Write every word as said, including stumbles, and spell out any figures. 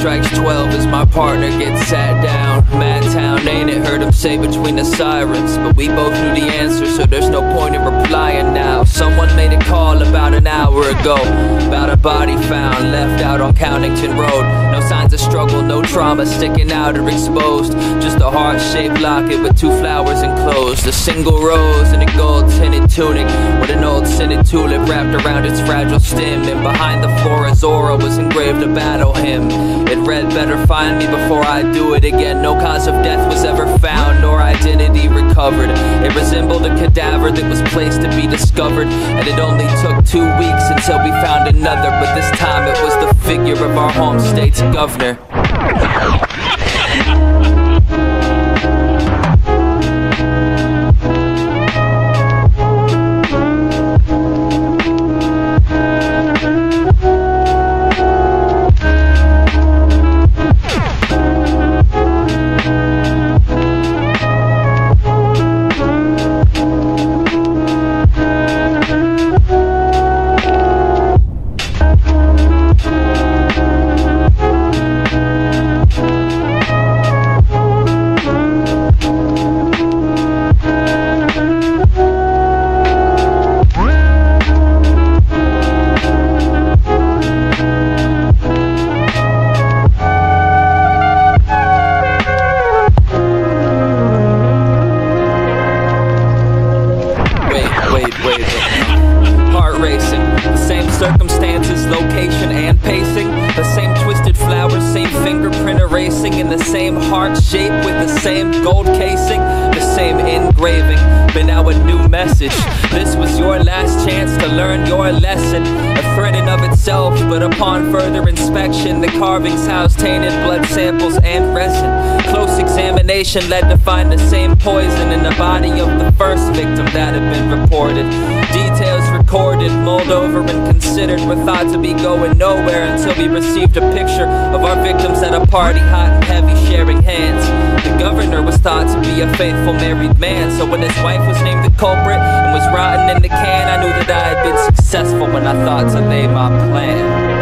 strikes twelve as my partner gets sat down. Mad town, ain't it? Heard him say between the sirens, but we both knew the answer, so there's no point in replying now. Someone made a call about an hour ago about a body found left out on Countington Road. No signs of struggle, no trauma sticking out or exposed, just a heart-shaped locket with two flowers enclosed. A single rose in a gold-tinted tunic with an old scented tulip wrapped around its fragile stem, and behind the flora's aura was engraved a battle hymn. It read, "Better find me before I do it again." No cause of death was ever found, nor identity recovered. It resembled a cadaver that was placed to be discovered, and it only took two weeks until we found another, but this time it was the figure of our home state's governor. Heart racing, the same circumstances, location and pacing, the same twisted flowers, same fingerprint erasing, in the same heart shape with the same gold casing, the same engraving, but now a new message. This was your last chance to learn your lesson, a threat in of itself, but upon further inspection, the carvings housed tainted blood samples and resin. Close examination led to find the same poison in the body of the first victim that had been reported. Details recorded, mulled over and considered, were thought to be going nowhere until we received a picture of our victims at a party, hot and heavy, sharing hands. The governor was thought to be a faithful married man, so when his wife was named the culprit and was rotten in the can, I knew that I had been successful when I thought to lay my plan.